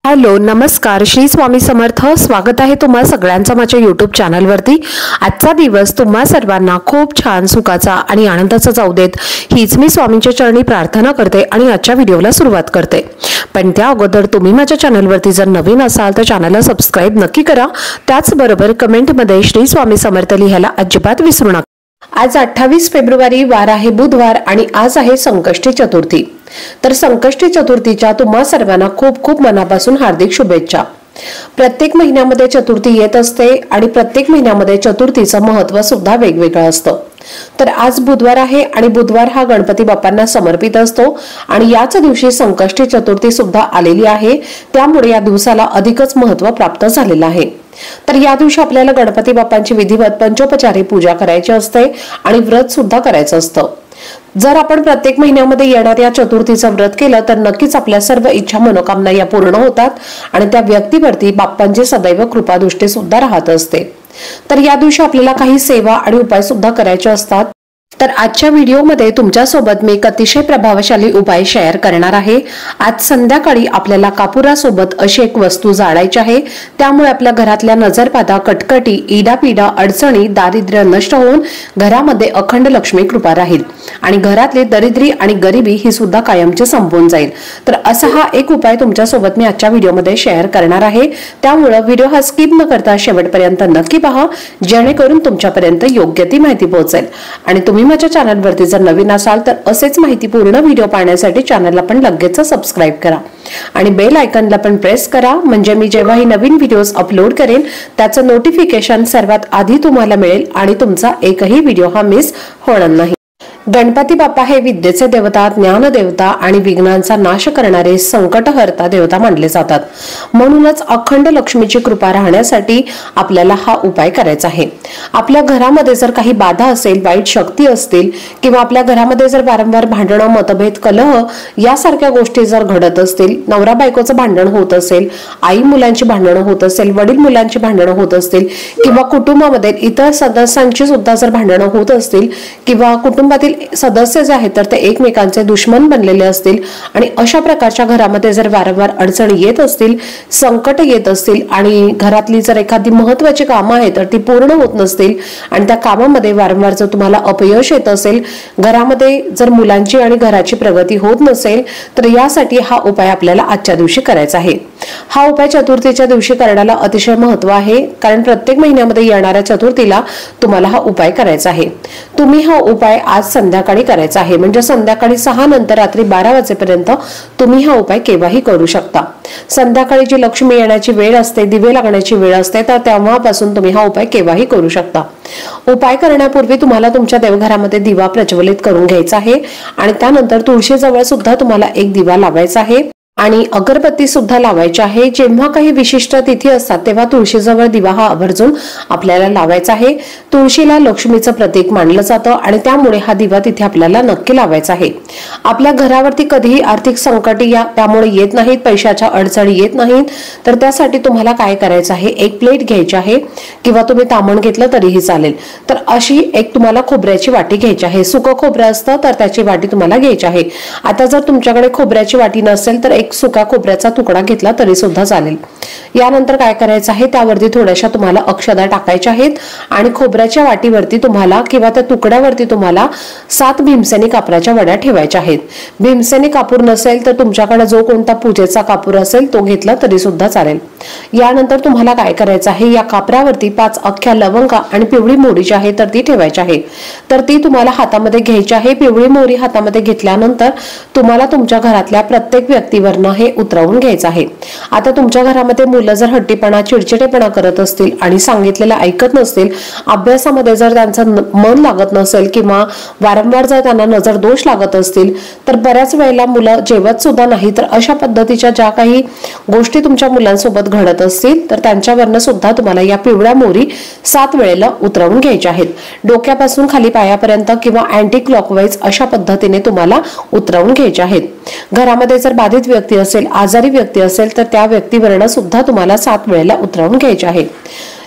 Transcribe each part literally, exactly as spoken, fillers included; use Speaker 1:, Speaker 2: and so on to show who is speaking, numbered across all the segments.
Speaker 1: Hello नमस्कार, श्री स्वामी समर्थ। स्वागत आहे तुम्हा सगळ्यांचं माझ्या यूट्यूब चॅनलवरती। आजचा दिवस तुम्हा सर्वांना खूप छान सुखाचा आणि आनंदाचा जाऊ देत हीच मी स्वामींच्या चरणी प्रार्थना करते आणि आजच्या व्हिडिओला सुरुवात करते। पण त्या अगोदर तुम्ही माझ्या चॅनलवरती जर नवीन असाल तर चॅनलला सबस्क्राइब नक्की करा। त्याचबरोबर कमेंटमध्ये श्री स्वामी समर्थ लिहायला अजिबात विसरू नका। आज अठ्ठावीस फेब्रुवारी वार आहे बुधवार आणि आज आहे संकष्टी चतुर्थी। तर संकष्टी चतुर्थीच्या तुम्हा सर्वांना खूप खूप मनापासून हार्दिक शुभेच्छा। प्रत्येक महिन्यामध्ये चतुर्थी येत असते आणि प्रत्येक महिन्यामध्ये चतुर्थीचं महत्त्व सुद्धा वेगवेगळं असतं। तर आज बुधवार आहे आणि बुधवार हा गणपती बाप्पांना समर्पित असतो आणि याच दिवशी संकष्टी चतुर्थी सुद्धा आलेली आहे, त्यामुळे या दिवसाला अधिकच महत्त्व प्राप्त झालेलं आहे। तर या दिवशी आपल्याला गणपती बाप्पांची विधिवत पंचोपचारी पूजा करायची असते आणि व्रत सुद्धा करायचं असतं। जर आपण प्रत्येक महिन्यामध्ये येणाऱ्या चतुर्थीचं व्रत केलं तर नक्कीच आपल्या सर्व इच्छा मनोकामना या पूर्ण होतात आणि त्या व्यक्तीवरती बाप्पांची सदैव कृपादृष्टी सुद्धा राहत असते। तर या दिवशी आपल्याला काही सेवा आणि उपाय सुद्धा करायचे असतात। तर आजच्या व्हिडिओमध्ये तुमच्यासोबत मी एक अतिशय प्रभावशाली उपाय शेअर करणार आहे। आज संध्याकाळी आपल्याला कापुरासोबत अशी एक वस्तू जाळायची आहे, त्यामुळे आपल्या घरातल्या नजरबाधा, कटकटी, इडापिडा, अडचणी, दारिद्र्य नष्ट होऊन घरामध्ये अखंड लक्ष्मी कृपा राहील आणि घरातली दरिद्री आणि गरिबी ही सुद्धा कायमची संपून जाईल। तर असा हा एक उपाय तुमच्यासोबत मी आजच्या व्हिडिओमध्ये शेअर करणार आहे, त्यामुळे व्हिडिओ हा स्किप न करता शेवटपर्यंत नक्की पहा, जेणेकरून तुमच्यापर्यंत योग्य ती माहिती पोहोचेल। आणि तुम्ही माझ्या चॅनलवरती जर नवीन असाल तर असेच माहितीपूर्ण व्हिडिओ पाहण्यासाठी चॅनलला पण लगेच सबस्क्राइब करा आणि बेल आयकॉनला पण प्रेस करा, म्हणजे मी जेव्हाही नवीन व्हिडिओज अपलोड करेन त्याचं नोटिफिकेशन सर्वात आधी तुम्हाला मिळेल आणि तुमचा एकही व्हिडिओ हा मिस होणार नाही। गणपती बाप्पा हे विद्येचे देवता, ज्ञान देवता आणि विघ्नांचा नाश करणारे संकटहर्ता देवता मानले जातात। म्हणूनच अखंड लक्ष्मीची कृपा राहण्यासाठी आपल्याला हा उपाय करायचा आहे। आपल्या घरामध्ये जर काही बाधा असेल, वाईट शक्ती असतील किंवा आपल्या घरामध्ये जर वारंवार भांडणं, मतभेद, कलह यासारख्या गोष्टी जर घडत असतील, नवरा बायकोचं भांडण होत असेल, आई मुलांची भांडणं होत असेल, वडील मुलांची भांडणं होत असतील किंवा कुटुंबामध्ये इतर सदस्यांची सुद्धा जर भांडणं होत असतील किंवा कुटुंबातील सदस्य जे आहेत तर ते एकमेकांचे दुश्मन बनलेले असतील आणि अशा प्रकारच्या घरामध्ये जर वारंवार अडचणी येत असतील, संकट येत असतील आणि घरातली जर एखादी महत्त्वाची कामं आहेत तर ती पूर्ण होत नसतील आणि त्या कामामध्ये वारंवार जर तुम्हाला अपयश येत असेल, घरामध्ये जर मुलांची आणि घराची प्रगती होत नसेल तर यासाठी हा उपाय आपल्याला आजच्या दिवशी करायचा आहे। हा उपाय चतुर्थीच्या दिवशी करण्याला अतिशय महत्त्व आहे, कारण प्रत्येक महिन्यामध्ये येणाऱ्या चतुर्थीला तुम्हाला हा उपाय करायचा आहे। तुम्ही हा उपाय आज संध्याकाळी करायचा आहे, म्हणजे संध्याकाळी सहा नंतर रात्री बारा वाजेपर्यंत तुम्ही हा उपाय केव्हाही करू शकता। संध्याकाळी जी लक्ष्मी येण्याची वेळ असते, दिवे लागण्याची वेळ असते, तर तेव्हापासून तुम्ही हा उपाय केव्हाही करू शकता। उपाय करण्यापूर्वी तुम्हाला तुमच्या देवघरामध्ये दिवा प्रज्वलित करून घ्यायचा आहे आणि त्यानंतर तुळशीजवळ सुद्धा तुम्हाला एक दिवा लावायचा आहे आणि अगरबत्ती सुद्धा लावायची आहे। जेव्हा काही विशिष्ट तिथी असतात तेव्हा तुळशीजवळ दिवा हा आवर्जून आपल्याला लावायचा आहे। तुळशीला लक्ष्मीचं प्रतीक मानलं जातं आणि त्यामुळे हा दिवा तिथे आपल्याला नक्की लावायचा आहे। आपल्या घरावरती कधीही आर्थिक संकट या त्यामुळे येत नाहीत, पैशाच्या अडचणी येत नाहीत, तर त्यासाठी तुम्हाला काय करायचं आहे, एक प्लेट घ्यायची आहे किंवा तुम्ही तामण घेतलं तरीही चालेल। तर अशी एक तुम्हाला खोबऱ्याची वाटी घ्यायची आहे। सुकं खोबरं असतं तर त्याची वाटी तुम्हाला घ्यायची आहे। आता जर तुमच्याकडे खोबऱ्याची वाटी नसेल तर सुका खोबऱ्याचा तुकडा घेतला तरी सुद्धा चालेल। यानंतर काय करायचं आहे, त्यावरती थोड्याशा तुम्हाला अक्षदा टाकायच्या आहेत आणि खोबऱ्याच्या वाटीवरती तुम्हाला किंवा त्या तुकड्यावरती तुम्हाला सात भीमसेनी कापराच्या वड्या ठेवायच्या आहेत। भीमसेनी कापूर नसेल तर तुमच्याकडे जो कोणता पूजेचा कापूर असेल तो घेतला तरी सुद्धा चालेल। यानंतर तुम्हाला काय करायचं आहे, या कापरावरती पाच अख्ख्या लवंगा आणि पिवळी मोहरी जी आहे तर ती ठेवायची आहे। तर ती तुम्हाला हातामध्ये घ्यायची आहे। पिवळी मोहरी हातामध्ये घेतल्यानंतर तुम्हाला तुमच्या घरातल्या प्रत्येक व्यक्तीवर हे उतरवून घ्यायचं आहे। आता तुमच्या घरामध्ये मुलं जर हट्टीपणा, चिडचिडेपणा करत असतील आणि सांगितलेलं ऐकत नसतील, अभ्यासामध्ये जर त्यांचं मन लागत नसेल किंवा वारंवार जर त्यांना नजर दोष लागत असतील, तर बऱ्याच वेळेला मुलं जेवत सुद्धा नाही, तर अशा पद्धतीच्या ज्या काही गोष्टी तुमच्या मुलांसोबत घडत असतील तर त्यांच्यावरनं सुद्धा तुम्हाला या पिवळ्या मोहरी सात वेळेला उतरवून घ्यायच्या आहेत। डोक्यापासून खाली पायापर्यंत किंवा अँटी क्लॉकवाईज अशा पद्धतीने तुम्हाला उतरवून घ्यायच्या आहेत। घरामध्ये जर बाधित व्यक्ती असेल, आजारी व्यक्ती असेल तर त्या व्यक्तीवरनं सुद्धा तुम्हाला सात वेळेला उतरवून घ्यायचे आहे।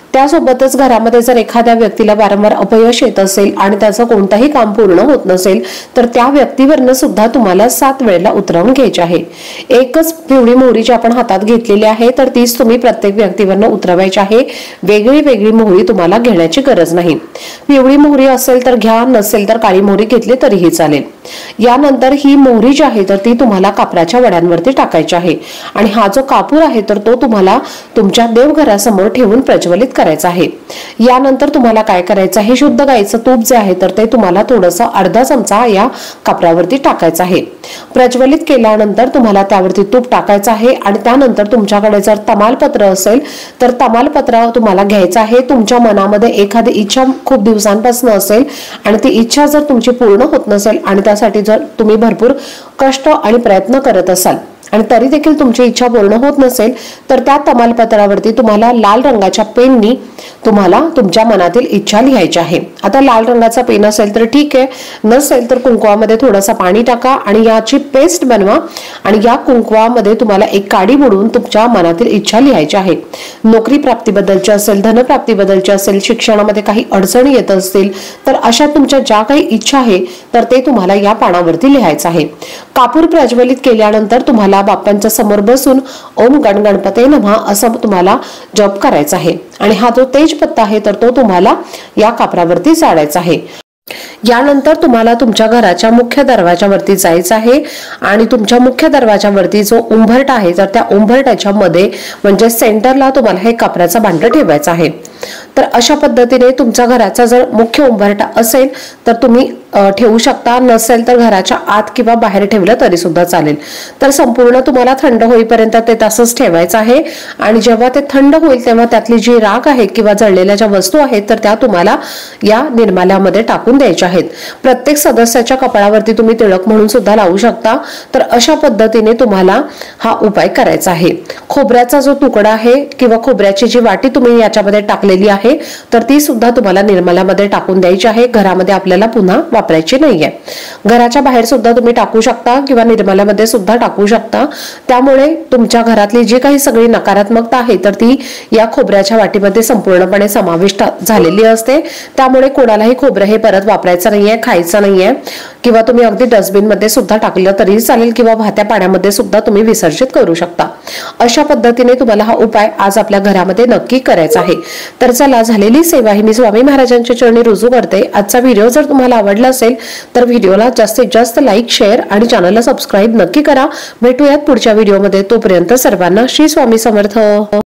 Speaker 1: त्यासोबतच घरामध्ये जर एखाद्या व्यक्तीला वारंवार अपयश येत असेल आणि त्याचं कोणतंही काम पूर्ण होत नसेल तर त्या व्यक्तीवरनं सुद्धा तुम्हाला सात वेळेला उतरवून घ्यायचे आहे। एकच पिवळी मोहरी जी आपण हातात घेतलेली आहे तर तीच तुम्ही प्रत्येक व्यक्तीवरनं उतरवायची आहे। वेगळी वेगळी मोहरी तुम्हाला घेण्याची गरज नाही। पिवळी मोहरी असेल तर घ्या, नसेल तर काळी मोहरी घेतली तरीही चालेल। यानंतर ही मोहरी जी आहे तर ती तुम्हाला कापराच्या वड्यांवरती टाकायची आहे आणि हा जो कापूर आहे तर तो तुम्हाला तुमच्या देवघरासमोर ठेवून प्रज्वलित करायचा आहे। यानंतर तुम्हाला काय करायचं आहे, शुद्ध गाईचं तूप जे आहे तर ते तुम्हाला थोडंसं अर्धा चमचा या कापरावरती टाकायचं आहे। प्रज्वलित केल्यानंतर तुम्हाला त्यावरती तूप टाकायचं आहे आणि त्यानंतर तुमच्याकडे जर तमालपत्र असेल तर तमालपत्र तुम्हाला घ्यायचं आहे। तुमच्या मनामध्ये एखादी इच्छा खूप दिवसांपासून असेल आणि ती इच्छा जर तुमची पूर्ण होत नसेल आणि त्यासाठी जर तुम्ही भरपूर कष्ट आणि प्रयत्न करत असाल आणि तरी देखील तुमची इच्छा पूर्ण होत नसेल तर त्या तमालपत्रावरती तुम्हाला लाल रंगाच्या पेननी तुम्हाला तुमच्या मनातील इच्छा लिहायची आहे। आता लाल रंगाचा पेन असेल तर ठीक आहे, नसेल तर कुंकवामध्ये थोडंसं पाणी टाका आणि याची पेस्ट बनवा आणि या कुंकवामध्ये तुम्हाला एक काडी बुडवून तुमच्या मनातील इच्छा लिहायची आहे। नोकरी प्राप्तीबद्दलची असेल, धनप्राप्तीबद्दलची असेल, शिक्षणामध्ये काही अडचणी येत असतील तर अशा तुमच्या ज्या काही इच्छा आहे तर ते तुम्हाला या पानावरती लिहायचं आहे। कापूर प्रज्वलित केल्यानंतर तुम्हाला बाप्पांच्या समोर बसून ओम गण गणपते नमः असं तुम्हाला जप करायचा आहे आणि हा जो तेजपत्ता आहे तर तो तुम्हाला या कापरावरती जाळायचा आहे। यानंतर तुम्हाला तुमच्या घराच्या मुख्य दरवाजावरती जायचं आहे आणि तुमच्या मुख्य दरवाजावरती जो उंबरठा आहे तर त्या उंबरठ्याच्या मध्ये म्हणजे सेंटरला तुम्हाला हे कापराचं भांडं ठेवायचं आहे। तर अशा पद्धतीने तुमच्या घराचा जर मुख्य उंबरठा असेल तर तुम्ही ठेवू शकता, नसेल तर घराच्या आत किंवा बाहेर ठेवलं तरी सुद्धा चालेल। तर संपूर्ण तुम्हाला थंड होईपर्यंत ते तसंच ठेवायचं आहे आणि जेव्हा ते थंड होईल तेव्हा त्यातली जी राख आहे किंवा जळलेल्या ज्या वस्तू आहेत तर त्या तुम्हाला या निर्माल्यामध्ये टाकून द्यायच्या आहेत। प्रत्येक सदस्याच्या कपाळावरती तुम्ही तिळक म्हणून सुद्धा लावू शकता। तर अशा पद्धतीने तुम्हाला हा उपाय करायचा आहे। खोबऱ्याचा जो तुकडा आहे किंवा खोबऱ्याची जी वाटी तुम्ही याच्यामध्ये टाकलेली आहे तर ती सुद्धा तुम्हाला निर्माल्यामध्ये टाकून द्यायची आहे। घरामध्ये आपल्याला पुन्हा वापरायची नाहीये। घराच्या बाहेर सुद्धा तुम्ही टाकू शकता किंवा निर्माल्यामध्ये सुद्धा टाकू शकता। त्यामुळे तुमच्या घरातली जी काही सगळी नकारात्मकता आहे तर ती या खोबऱ्याच्या वाटीमध्ये संपूर्णपणे समाविष्ट झालेली असते। त्यामुळे कोणालाही खोबरं हे परत वापरायचं नाहीये, खायचं नाहीये किंवा तुम्ही अगदी डस्टबिन मध्ये सुद्धा टाकलं तरी चालेल किंवा वाहत्या पाण्यामध्ये सुद्धा तुम्ही विसर्जित करू शकता। अशा पद्धतीने तुम्हाला हा उपाय आज आपल्या घरामध्ये नक्की करायचा आहे। तर चला, झालेली सेवा ही मी स्वामी महाराजांच्या चरणी रुजू करते। आजचा व्हिडिओ जर तुम्हाला आवडला असेल तर व्हिडिओला जास्तीत जास्त लाईक, शेअर आणि चॅनलला सबस्क्राईब नक्की करा। भेटूयात पुढच्या व्हिडिओमध्ये, तोपर्यंत सर्वांना श्री स्वामी समर्थ।